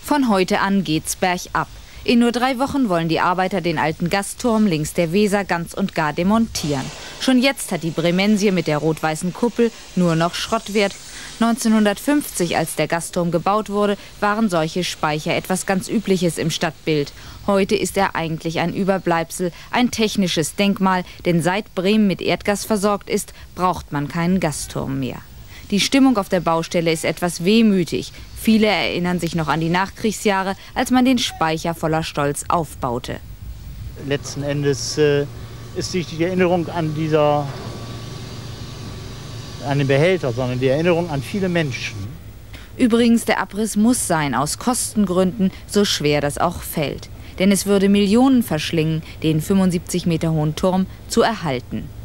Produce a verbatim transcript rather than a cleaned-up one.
Von heute an geht's bergab. In nur drei Wochen wollen die Arbeiter den alten Gastturm links der Weser ganz und gar demontieren. Schon jetzt hat die Bremensie mit der rot-weißen Kuppel nur noch Schrottwert. neunzehnhundertfünfzig, als der Gastturm gebaut wurde, waren solche Speicher etwas ganz Übliches im Stadtbild. Heute ist er eigentlich ein Überbleibsel, ein technisches Denkmal, denn seit Bremen mit Erdgas versorgt ist, braucht man keinen Gasturm mehr. Die Stimmung auf der Baustelle ist etwas wehmütig. Viele erinnern sich noch an die Nachkriegsjahre, als man den Speicher voller Stolz aufbaute. Letzten Endes äh, ist nicht die Erinnerung an dieser, an den Behälter, sondern die Erinnerung an viele Menschen. Übrigens, der Abriss muss sein, aus Kostengründen, so schwer das auch fällt. Denn es würde Millionen verschlingen, den fünfundsiebzig Meter hohen Turm zu erhalten.